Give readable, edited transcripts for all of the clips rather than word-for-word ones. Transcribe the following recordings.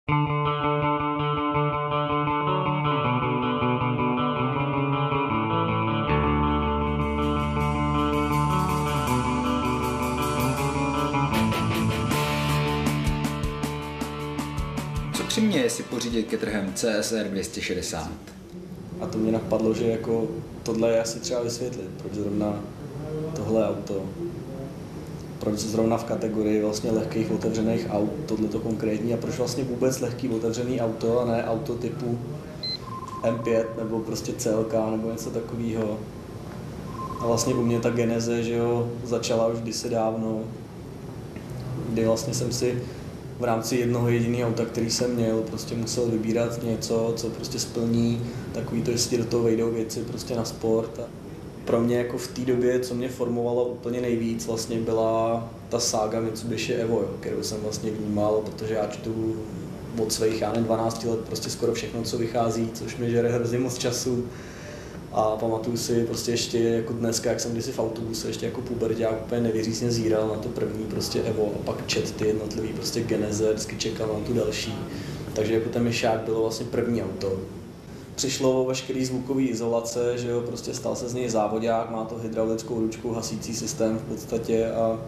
Co přiměje si pořídit Caterham CSR 260? A to mě napadlo, že jako tohle je asi třeba vysvětlit, proč zrovna tohle auto, proč zrovna v kategorii vlastně lehkých otevřených aut, tohleto konkrétní, a proč vlastně vůbec lehký otevřený auto a ne auto typu M5 nebo prostě CLK nebo něco takového. A vlastně u mě ta geneze, že jo, začala už kdysi dávno, kdy vlastně jsem si v rámci jednoho jediného auta, který jsem měl, prostě musel vybírat něco, co prostě splní takový to, jestli do toho vejdou věci prostě na sport. A pro mě jako v té době, co mě formovalo úplně nejvíc, vlastně byla ta sága Mitsubishi Evo, jo, kterou jsem vlastně vnímal, protože já čtu od svých 12 let prostě skoro všechno, co vychází, což mi žere hrozně moc času. A pamatuju si prostě ještě jako dneska, jak jsem kdysi v autobuse, ještě jako puberťák úplně nevěřícně zíral na to první prostě Evo a pak čet ty jednotlivý prostě geneze, vždycky čekal na tu další. Takže jako ten myšák bylo vlastně první auto. Přišlo veškerý zvukový izolace, že jo, prostě stal se z něj závodák, má to hydraulickou ručku, hasící systém v podstatě a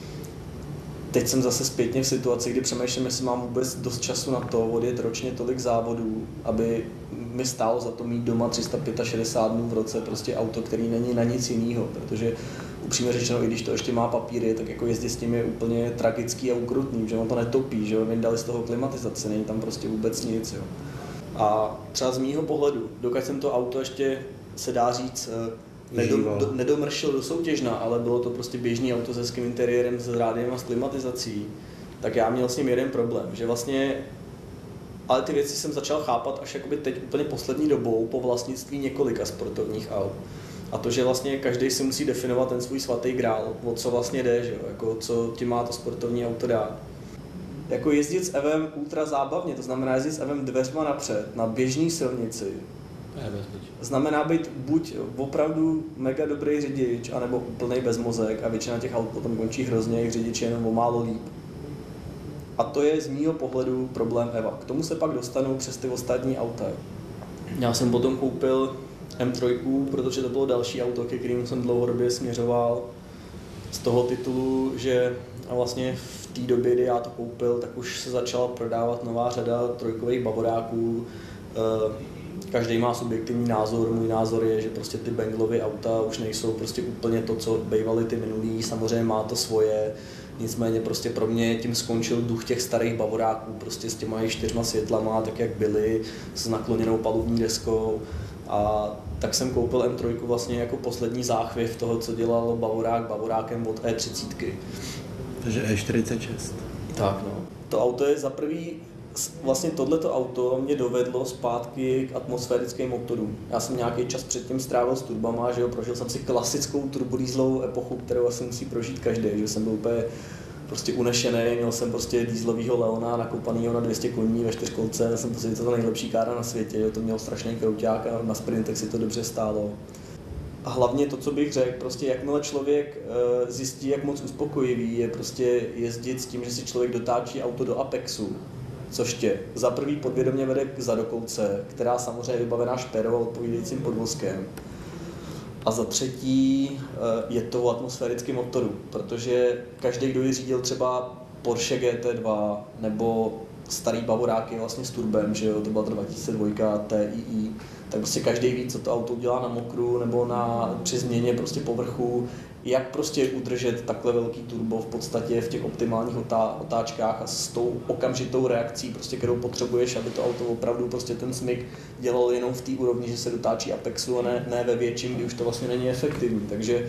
teď jsem zase zpětně v situaci, kdy přemýšlím, jestli mám vůbec dost času na to odjet ročně tolik závodů, aby mi stálo za to mít doma 365 dnů v roce prostě auto, který není na nic jiného, protože upřímně řečeno, i když to ještě má papíry, tak jako jezdit s tím je úplně tragický a ukrutný, že on to netopí, že jo, vyndali z toho klimatizaci, není tam prostě vůbec nic, jo. A třeba z mýho pohledu, dokud jsem to auto ještě, se dá říct, nedomršil do soutěžna, ale bylo to prostě běžný auto s hezkým interiérem, s rádiem a s klimatizací, tak já měl s ním jeden problém, že vlastně, ale ty věci jsem začal chápat až jakoby teď úplně poslední dobou po vlastnictví několika sportovních aut. A to, že vlastně každý si musí definovat ten svůj svatý grál, o co vlastně jde, že jo? Jako co ti má to sportovní auto dát. Jako jezdit s Evem ultra zábavně, to znamená jezdit s Evem dveřma napřed, na běžné silnici. Znamená být buď opravdu mega dobrý řidič, anebo úplnej bezmozek a většina těch aut potom končí hrozně, jejich řidič je jenom o málo líp. A to je z mýho pohledu problém Eva. K tomu se pak dostanu přes ty ostatní auta. Já jsem potom koupil M3, protože to bylo další auto, ke kterému jsem dlouhodobě směřoval. Z toho titulu, že vlastně v té době, kdy já to koupil, tak už se začala prodávat nová řada trojkových bavoráků. Každý má subjektivní názor, můj názor je, že prostě ty Banglovy auta už nejsou prostě úplně to, co bývaly ty minulý, samozřejmě má to svoje, nicméně prostě pro mě tím skončil duch těch starých bavoráků, prostě s těma 4 světlama, tak jak byly, s nakloněnou palubní deskou. A tak jsem koupil M3 vlastně jako poslední záchvěv toho, co dělal bavorák bavorákem od E30. Takže E46. Tak no. To auto je za prvý, vlastně tohleto auto mě dovedlo zpátky k atmosférickým motorům. Já jsem nějaký čas předtím strávil s turbama, že jo, prožil jsem si klasickou turbodýzlovou epochu, kterou asi musí prožít každý, že jsem byl úplně prostě unešený, měl jsem prostě dýzlovýho Leona nakopanýho na 200 koní ve 4kolce, jsem prostě to nejlepší kára na světě, jo, to měl strašný krouťák a na sprintech si to dobře stálo. A hlavně to, co bych řekl, prostě jakmile člověk zjistí, jak moc uspokojivý je prostě jezdit s tím, že si člověk dotáčí auto do Apexu, což tě za prvý podvědomě vede k zadokolce, která samozřejmě je vybavená šperou a odpovídajícím podvozkem. A za třetí je to atmosférický motoru, protože každý, kdo ji řídil třeba Porsche GT2 nebo starý bavoráky vlastně s turbem, že jo, to byla ta 2002 TII, tak prostě každý ví, co to auto dělá na mokru nebo při změně prostě povrchu, jak prostě udržet takhle velký turbo v podstatě v těch optimálních otáčkách a s tou okamžitou reakcí, prostě, kterou potřebuješ, aby to auto opravdu prostě ten smyk dělalo jenom v té úrovni, že se dotáčí Apexu a ne ve větším, kdy už to vlastně není efektivní. Takže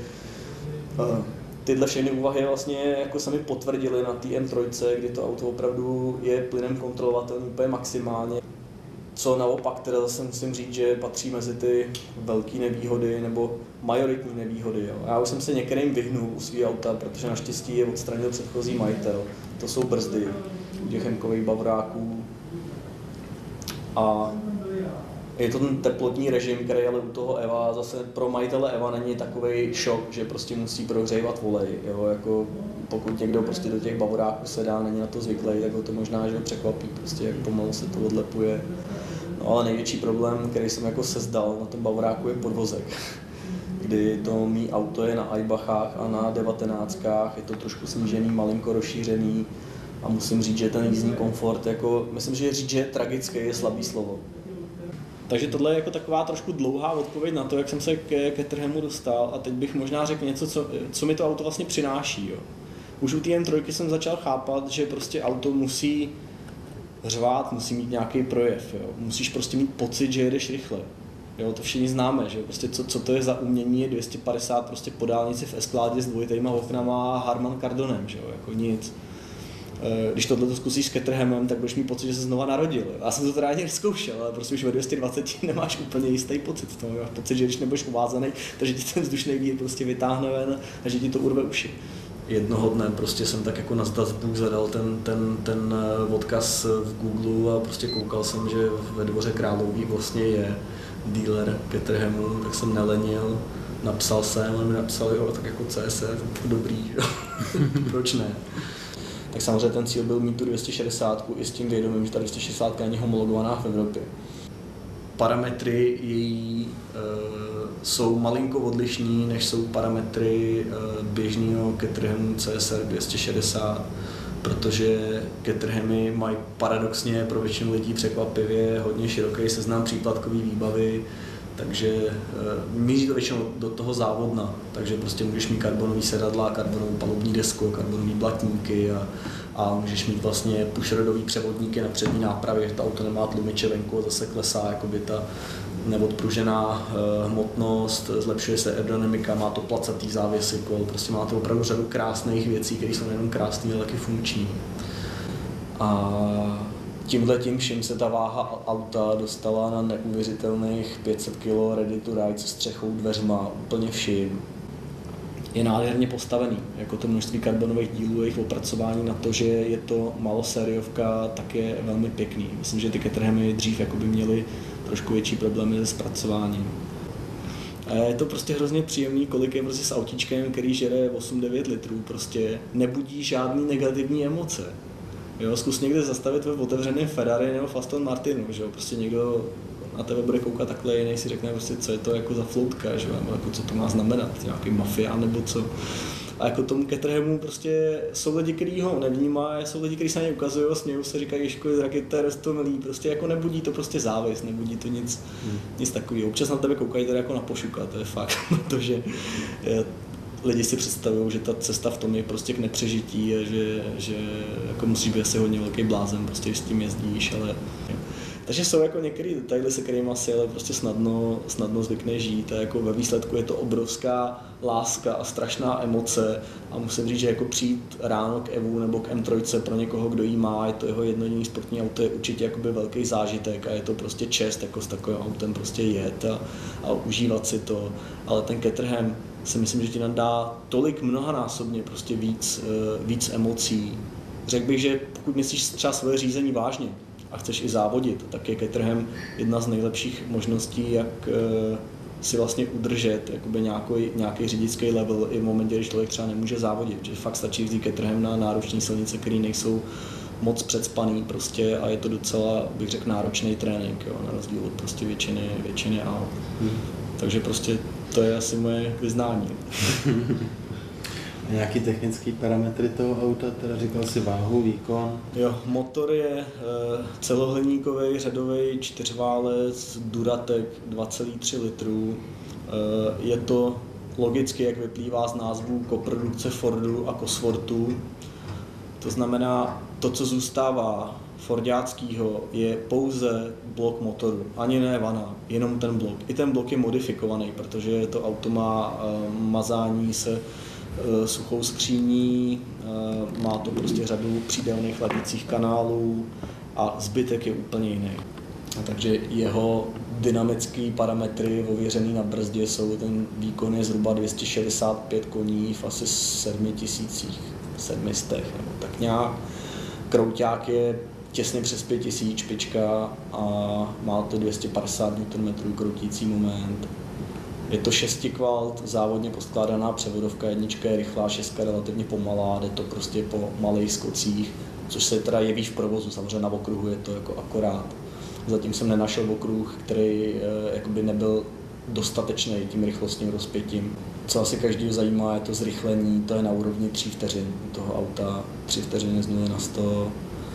tyhle všechny úvahy vlastně jako se mi potvrdily na té M3, kdy to auto opravdu je plynem kontrolovatelný úplně maximálně. Co naopak teda zase musím říct, že patří mezi ty velké nevýhody nebo majoritní nevýhody. Jo. Já už jsem se některým vyhnul u svého auta, protože naštěstí je odstranil předchozí majitel. To jsou brzdy u těch Henkových bavoráků. A je to ten teplotní režim, který ale u toho Eva zase pro majitele Eva není takovej šok, že prostě musí prohřívat volej. Jo. Jako pokud někdo prostě do těch bavoráků sedá, není na to zvyklý, tak ho to možná že ho překvapí, prostě jak pomalu se to odlepuje. No ale největší problém, který jsem jako sezdal na tom bavoráku, je podvozek. Kdy to mý auto je na Aibachách a na 19kách, je to trošku snížený, malinko rozšířený a musím říct, že ten jízdní komfort, jako, myslím, že říct, že je tragický, je slabý slovo. Takže tohle je jako taková trošku dlouhá odpověď na to, jak jsem se ke Caterhamu dostal a teď bych možná řekl něco, co mi to auto vlastně přináší. Jo. Už u té M3 jsem začal chápat, že prostě auto musí řvát, musí mít nějaký projev. Jo. Musíš prostě mít pocit, že jedeš rychle. Jo, to všichni známe, že prostě co to je za umění, 250 prostě po dálnici v Eskládě s dvojitejma oknama a Harman Kardonem, že jo, jako nic. Když tohle zkusíš s Caterhamem, tak budeš mít pocit, že se znova narodil. Já jsem to teda ani nezkoušel, ale prostě už ve 220 nemáš úplně jistý pocit. To máš pocit, že když nebudeš uvázaný, takže ti ten vzdušný vír prostě vytáhne ven a že ti to urve uši. Jednoho dne prostě jsem tak jako na zdazbu zadal ten odkaz v Google a prostě koukal jsem, že ve Dvoře Králový vlastně je dealer Caterhamu, tak jsem nelenil, napsal jsem, on mi napsal, jo, tak jako CSF, dobrý, jo. Proč ne? Tak samozřejmě ten cíl byl mít tu 260 i s tím vědomím, že ta 260 není homologovaná v Evropě. Parametry její jsou malinko odlišní, než jsou parametry běžného Caterhamu CSR 260, protože Caterhamy mají paradoxně pro většinu lidí překvapivě hodně široký seznam příplatkové výbavy, takže míří to většinou do toho závodna, takže prostě můžeš mít karbonový sedadla, karbonovou palubní desku, karbonový blatníky a můžeš mít vlastně pushrodový převodníky na přední nápravě, že to auto nemá tlumiče venku a zase klesá jakoby ta neodpružená hmotnost, zlepšuje se aerodynamika, má to placatý závěsy kol, prostě má to opravdu řadu krásných věcí, které jsou nejenom krásné, ale taky funkční. A tímhletím vším se ta váha auta dostala na neuvěřitelných 500 kg ready to ride se střechou, dveřma, úplně vším. Je nádherně postavený, jako to množství karbonových dílů, jejich opracování na to, že je to malosériovka, tak je velmi pěkný. Myslím, že ty Caterhamy dřív jakoby měly trošku větší problémy se zpracováním. A je to prostě hrozně příjemný, kolik je prostě s autíčkem, který žere 8-9 litrů, prostě nebudí žádný negativní emoce. Jo, zkus někde zastavit ve otevřeném Ferrari nebo v Aston Martinu, že jo, prostě někdo na tebe bude koukat takhle, jiný si řekne prostě, co je to jako za floutka, že jo, nebo jako co to má znamenat, nějaký mafián nebo co. A jako tomu Caterhamu prostě jsou lidi, kteří ho nevnímají, jsou lidi, kteří se na ně ukazují, smějou se, říkají, Ježku, to je roztomilý, prostě jako nebudí to prostě závis, nebudí to nic takového. Občas na tebe koukají tady jako na pošuka, to je fakt, protože lidi si představují, že ta cesta v tom je prostě k nepřežití a že jako musíš být asi hodně velký blázen, prostě když s tím jezdíš, ale... Takže jsou jako některé detaily, se kterými asi ale prostě snadno zvykne žít a jako ve výsledku je to obrovská láska a strašná emoce a musím říct, že jako přijít ráno k Evu nebo k M3 pro někoho, kdo jí má, je to jeho jednodenní sportní auto, je určitě jakoby velký zážitek a je to prostě čest jako s takovým autem prostě jet a užívat si to, ale ten Caterham si myslím, že ti nadá tolik mnohanásobně prostě víc emocí. Řekl bych, že pokud myslíš třeba svoje řízení vážně a chceš i závodit, tak je Caterham jedna z nejlepších možností, jak si vlastně udržet jakoby nějaký řidičský level i v momentě, když člověk třeba nemůže závodit. Že fakt stačí vzít Caterham na náročné silnice, které nejsou moc předspaný prostě a je to docela, bych řekl, náročný trénink, jo, na rozdíl od prostě většiny aut. Takže prostě to je asi moje vyznání. Nějaký technický parametry toho auta, teda říkal si váhu, výkon? Jo, motor je celohliníkový řadový čtyřválec Duratec 2,3 litrů. Je to logicky, jak vyplývá z názvu, koprodukce Fordu a Cosworthu. To znamená, to, co zůstává fordáckýho, je pouze blok motoru, ani ne vana, jenom ten blok. I ten blok je modifikovaný, protože to auto má mazání se suchou skříní, má to prostě řadu přídelných chladicích kanálů a zbytek je úplně jiný. Takže jeho dynamické parametry ověřený na brzdě jsou, ten výkon je zhruba 265 koní v asi 7700 nebo tak nějak. Krouťák je těsně přes 5000 špička a má to 250 Nm kroutící moment. Je to 6 kvalt, závodně poskládaná převodovka, jednička je rychlá, 6 relativně pomalá, jde to prostě po malých skocích, což se teda jeví v provozu, samozřejmě na okruhu je to jako akorát. Zatím jsem nenašel okruh, který jakoby nebyl dostatečný tím rychlostním rozpětím. Co asi každý zajímá, je to zrychlení, to je na úrovni 3 vteřin u toho auta, 3 vteřiny z 0 na 100.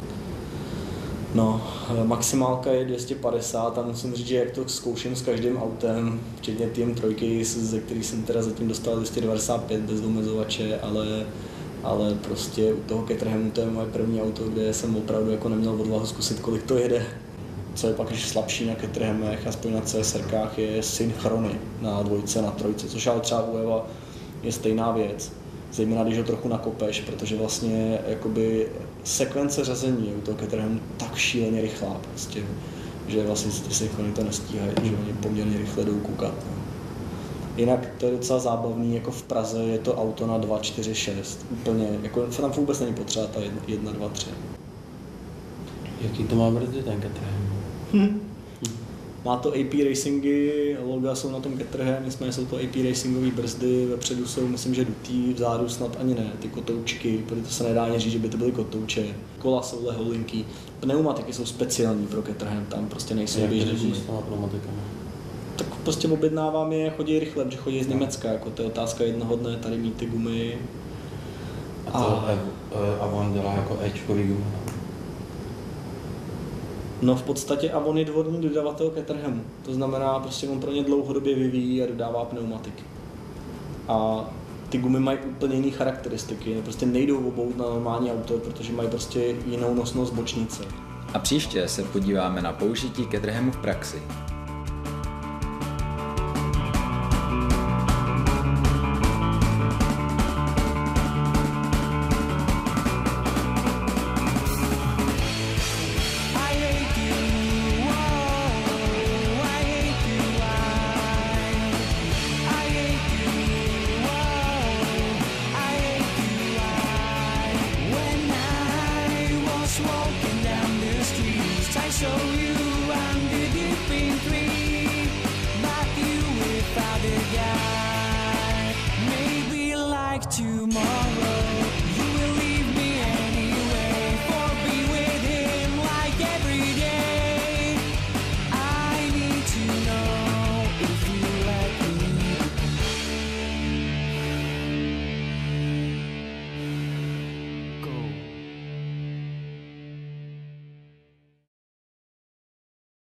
No, maximálka je 250 a musím říct, že jak to zkouším s každým autem, včetně TM3, ze který jsem teda zatím dostal 295 bez domezovače, ale prostě u toho Caterhamu to je moje první auto, kde jsem opravdu jako neměl odvahu zkusit, kolik to jede. Co je pak ještě slabší na Caterhamech, aspoň na CSRkách, je synchrony na 2, na 3, což ale třeba u Eva je stejná věc. Zejména když ho trochu nakopeš, protože vlastně jakoby sekvence řazení u toho Caterhamu tak šíleně rychlá prostě, že vlastně ty synchrony to nestíhají, že oni poměrně rychle jdou koukat. No. Jinak to je docela zábavný, jako v Praze je to auto na 2, 4, 6, úplně, jako tam vůbec není potřeba ta 1, 2, 3. Jaký to má brzdy ten Caterham? Má to AP Racingy, loga jsou na tom Caterham, nicméně jsou to AP Racingové brzdy, vepředu jsou, myslím, že dutý, vzadu snad ani ne, ty kotoučky, protože to se nedá ani říct, že by to byly kotouče. Kola jsou leholinký, pneumatiky jsou speciální pro Caterham, tam prostě nejsou běžné gumy. Tak prostě objednávám je, chodí rychle, protože chodí z Německa, jako to je otázka jednoho dne tady mít ty gumy. A on dělá jako Ečkový gumy. No v podstatě Avon je dvorní dodavatel Caterhamu, to znamená prostě on pro ně dlouhodobě vyvíjí a dodává pneumatiky. A ty gumy mají úplně jiné charakteristiky, prostě nejdou obout na normální auto, protože mají prostě jinou nosnost bočnice. A příště se podíváme na použití Caterhamu v praxi. Tomorrow